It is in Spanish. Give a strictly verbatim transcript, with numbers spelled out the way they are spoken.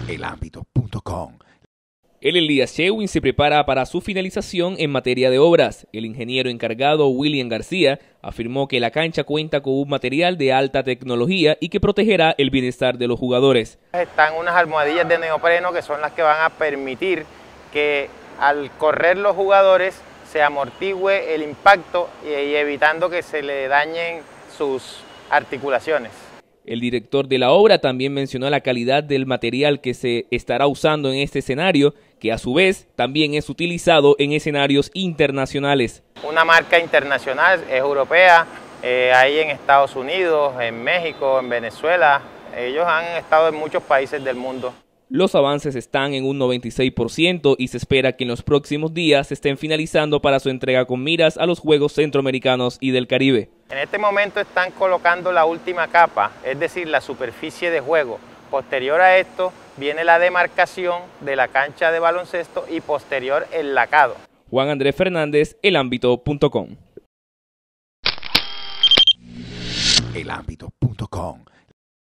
el ámbito punto com. El Elías Shewin se prepara para su finalización en materia de obras. El ingeniero encargado William García afirmó que la cancha cuenta con un material de alta tecnología y que protegerá el bienestar de los jugadores. Están unas almohadillas de neopreno que son las que van a permitir que al correr los jugadores se amortigüe el impacto y evitando que se le dañen sus articulaciones. El director de la obra también mencionó la calidad del material que se estará usando en este escenario, que a su vez también es utilizado en escenarios internacionales. Una marca internacional, es europea, eh, hay en Estados Unidos, en México, en Venezuela, ellos han estado en muchos países del mundo. Los avances están en un noventa y seis por ciento y se espera que en los próximos días se estén finalizando para su entrega con miras a los Juegos Centroamericanos y del Caribe. En este momento están colocando la última capa, es decir, la superficie de juego. Posterior a esto viene la demarcación de la cancha de baloncesto y posterior el lacado. Juan Andrés Fernández, el ámbito punto com. el ámbito punto com.